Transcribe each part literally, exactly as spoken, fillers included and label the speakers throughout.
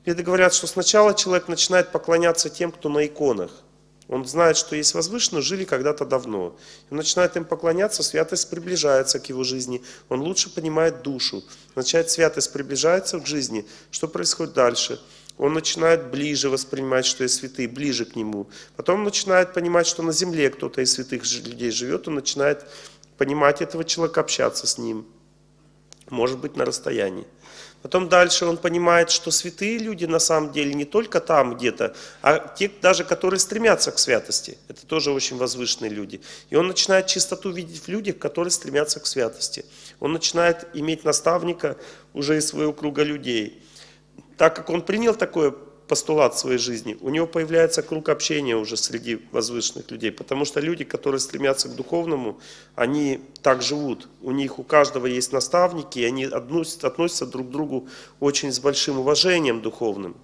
Speaker 1: Веды говорят, что сначала человек начинает поклоняться тем, кто на иконах. Он знает, что есть возвышенные, жили когда-то давно. Он начинает им поклоняться, святость приближается к его жизни. Он лучше понимает душу. Начинает святость приближается к жизни. Что происходит дальше? Он начинает ближе воспринимать, что есть святые, ближе к нему. Потом он начинает понимать, что на земле кто-то из святых людей живет. Он начинает понимать этого человека, общаться с ним. Может быть, на расстоянии. Потом дальше он понимает, что святые люди на самом деле не только там где-то, а те даже, которые стремятся к святости. Это тоже очень возвышенные люди. И он начинает чистоту видеть в людях, которые стремятся к святости. Он начинает иметь наставника уже из своего круга людей. Так как он принял такой постулат в своей жизни, у него появляется круг общения уже среди возвышенных людей. Потому что люди, которые стремятся к духовному, они так живут. У них у каждого есть наставники, и они относятся, относятся друг к другу очень с большим уважением духовным.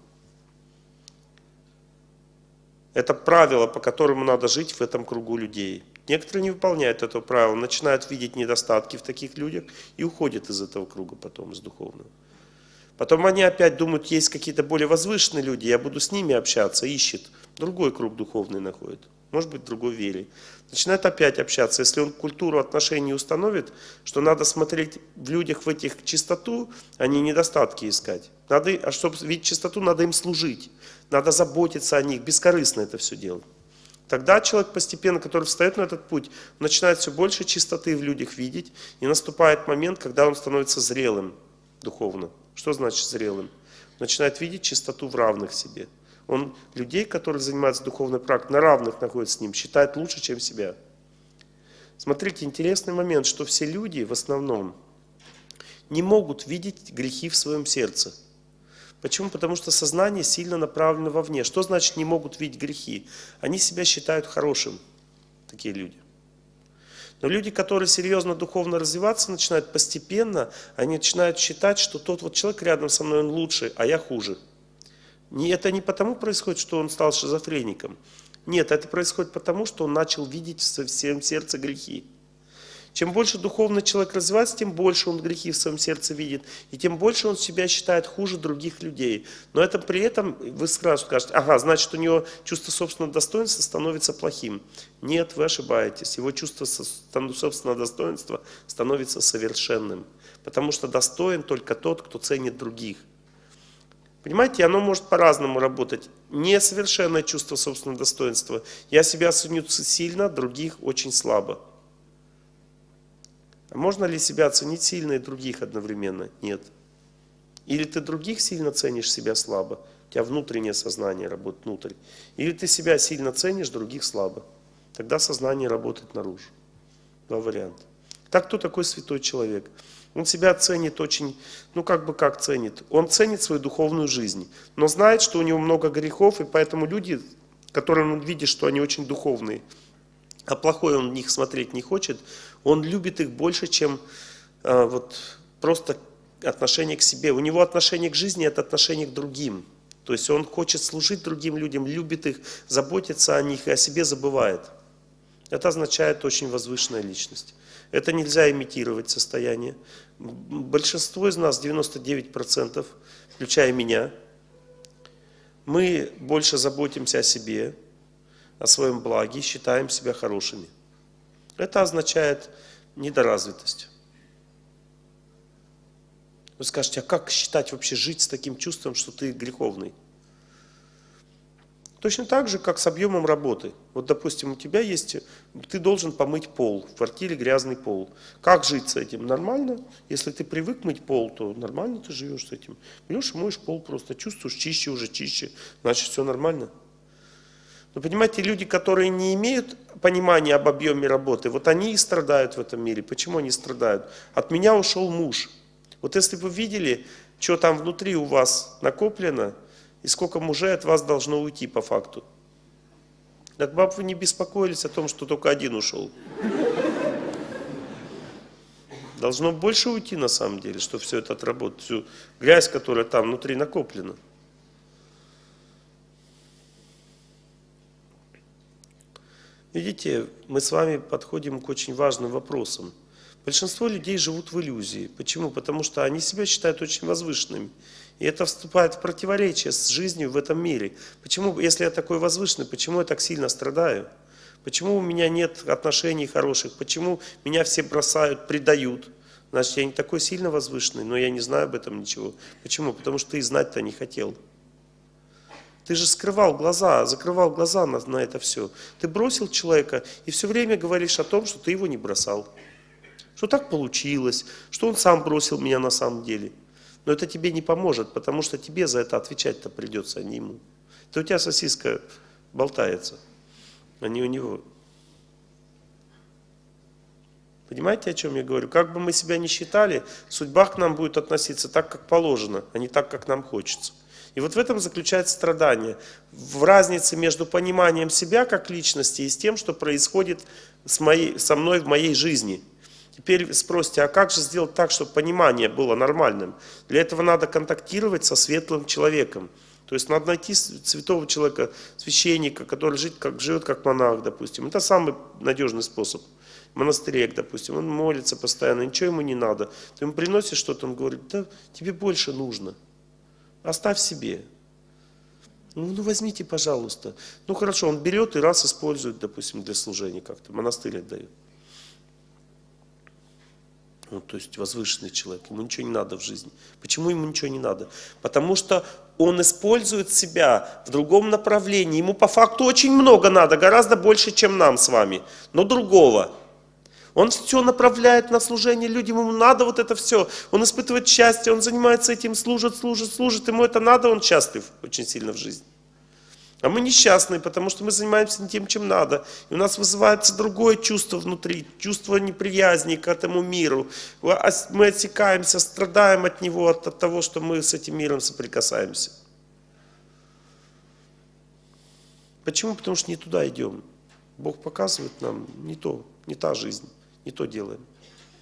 Speaker 1: Это правило, по которому надо жить в этом кругу людей. Некоторые не выполняют этого правила, начинают видеть недостатки в таких людях и уходят из этого круга потом, из духовного. Потом они опять думают, есть какие-то более возвышенные люди, я буду с ними общаться, ищет. Другой круг духовный находит, может быть, в другой вере. Начинает опять общаться. Если он культуру отношений установит, что надо смотреть в людях в этих чистоту, а не недостатки искать. Надо, а чтобы видеть чистоту, надо им служить, надо заботиться о них, бескорыстно это все делать. Тогда человек постепенно, который встает на этот путь, начинает все больше чистоты в людях видеть, и наступает момент, когда он становится зрелым духовно. Что значит зрелым? Начинает видеть чистоту в равных себе. Он людей, которые занимаются духовной практикой, на равных находится с ним, считает лучше, чем себя. Смотрите, интересный момент, что все люди в основном не могут видеть грехи в своем сердце. Почему? Потому что сознание сильно направлено вовне. Что значит не могут видеть грехи? Они себя считают хорошим, такие люди. Но люди, которые серьезно духовно развиваться начинают постепенно, они начинают считать, что тот вот человек рядом со мной, он лучше, а я хуже. Это не потому происходит, что он стал шизофреником. Нет, это происходит потому, что он начал видеть в своем сердце грехи. Чем больше духовный человек развивается, тем больше он грехи в своем сердце видит, и тем больше он себя считает хуже других людей. Но это при этом вы сразу скажете, ага, значит, у него чувство собственного достоинства становится плохим. Нет, вы ошибаетесь. Его чувство собственного достоинства становится совершенным. Потому что достоин только тот, кто ценит других. Понимаете, оно может по-разному работать. Несовершенное чувство собственного достоинства. Я себя ценю сильно, других очень слабо. А можно ли себя оценить сильно и других одновременно? Нет. Или ты других сильно ценишь, себя слабо. У тебя внутреннее сознание работает внутрь. Или ты себя сильно ценишь, других слабо. Тогда сознание работает наружу. Два варианта. Так кто такой святой человек? Он себя ценит очень, ну как бы как ценит. Он ценит свою духовную жизнь, но знает, что у него много грехов, и поэтому люди, которым он видит, что они очень духовные, а плохое он в них смотреть не хочет, он любит их больше, чем а, вот, просто отношение к себе. У него отношение к жизни – это отношение к другим. То есть он хочет служить другим людям, любит их, заботится о них и о себе забывает. Это означает очень возвышенная личность. Это нельзя имитировать состояние. Большинство из нас, девяносто девять процентов, включая меня, мы больше заботимся о себе, о своем благе, считаем себя хорошими. Это означает недоразвитость. Вы скажете, а как считать вообще жить с таким чувством, что ты греховный? Точно так же, как с объемом работы. Вот, допустим, у тебя есть, ты должен помыть пол, в квартире грязный пол. Как жить с этим? Нормально. Если ты привык мыть пол, то нормально ты живешь с этим. Берешь и моешь пол просто, чувствуешь чище, уже чище, значит все нормально. Но понимаете, люди, которые не имеют понимания об объеме работы, вот они и страдают в этом мире. Почему они страдают? От меня ушел муж. Вот если бы вы видели, что там внутри у вас накоплено, и сколько мужей от вас должно уйти по факту. Так бы вы не беспокоились о том, что только один ушел. Должно больше уйти на самом деле, что все это отработать, всю грязь, которая там внутри накоплена. Видите, мы с вами подходим к очень важным вопросам. Большинство людей живут в иллюзии. Почему? Потому что они себя считают очень возвышенными. И это вступает в противоречие с жизнью в этом мире. Почему, если я такой возвышенный, почему я так сильно страдаю? Почему у меня нет отношений хороших? Почему меня все бросают, предают? Значит, я не такой сильно возвышенный, но я не знаю об этом ничего. Почему? Потому что ты и знать-то не хотел. Ты же скрывал глаза, закрывал глаза на, на это все. Ты бросил человека и все время говоришь о том, что ты его не бросал. Что так получилось, что он сам бросил меня на самом деле. Но это тебе не поможет, потому что тебе за это отвечать-то придется, а не ему. Это у тебя сосиска болтается, а не у него. Понимаете, о чем я говорю? Как бы мы себя ни считали, судьба к нам будет относиться так, как положено, а не так, как нам хочется. И вот в этом заключается страдание. В разнице между пониманием себя как личности и с тем, что происходит с моей, со мной в моей жизни. Теперь спросите, а как же сделать так, чтобы понимание было нормальным? Для этого надо контактировать со светлым человеком. То есть надо найти святого человека, священника, который живет как, живет как монах, допустим. Это самый надежный способ. Монастырек, допустим, он молится постоянно, ничего ему не надо. Ты ему приносишь что-то, он говорит, да тебе больше нужно. Оставь себе. Ну, ну возьмите, пожалуйста. Ну хорошо, он берет и раз использует, допустим, для служения как-то, монастырь отдает. Ну, то есть возвышенный человек, ему ничего не надо в жизни. Почему ему ничего не надо? Потому что он использует себя в другом направлении. Ему по факту очень много надо, гораздо больше, чем нам с вами, но другого. Он все направляет на служение людям, ему надо вот это все. Он испытывает счастье, он занимается этим, служит, служит, служит. Ему это надо, он счастлив очень сильно в жизни. А мы несчастные, потому что мы занимаемся не тем, чем надо. И у нас вызывается другое чувство внутри, чувство неприязни к этому миру. Мы отсекаемся, страдаем от него, от, от того, что мы с этим миром соприкасаемся. Почему? Потому что не туда идем. Бог показывает нам не то, не та жизнь, не то делаем.